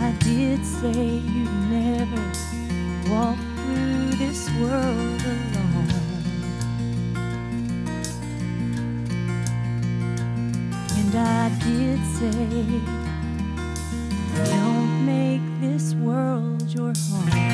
I did say you'd never walk through this world alone. And I did say, don't make this world your home.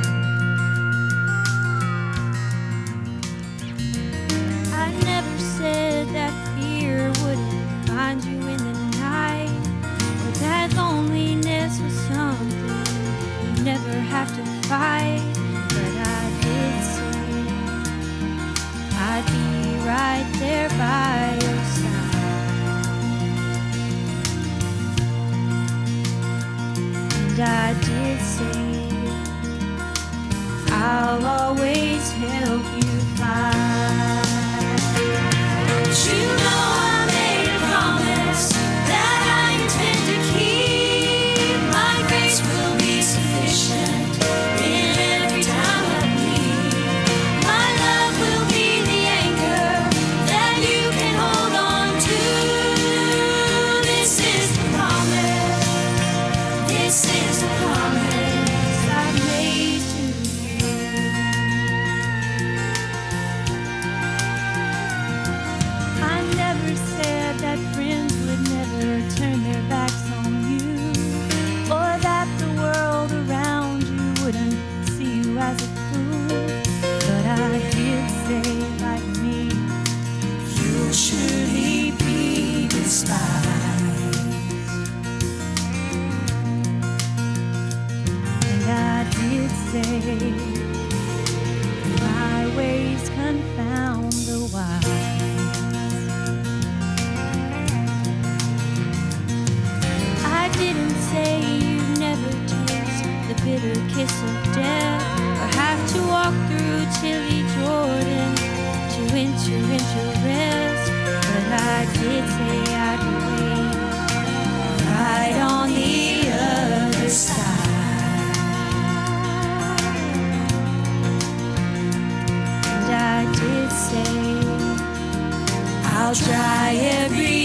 I never said that fear wouldn't find you in the night, or that loneliness was something you never have to fight. But I did say I'd be right there by your side. And I did say I'll always help you fly. You know I made a promise that I intend to keep. My grace will be sufficient in every time of need. My love will be the anchor that you can hold on to. This is the promise. This is the promise I've made to you. I never said that friends would never turn their backs on you, or that the world around you wouldn't see you as a fool. But I did say, like me, you'll surely be despised. And I did say, my ways confound the wise. I didn't say you'd never taste the bitter kiss of death, or have to walk through chilly Jordan to enter into rest. But I did say I'd wait right on the other side. And I did say I'll try every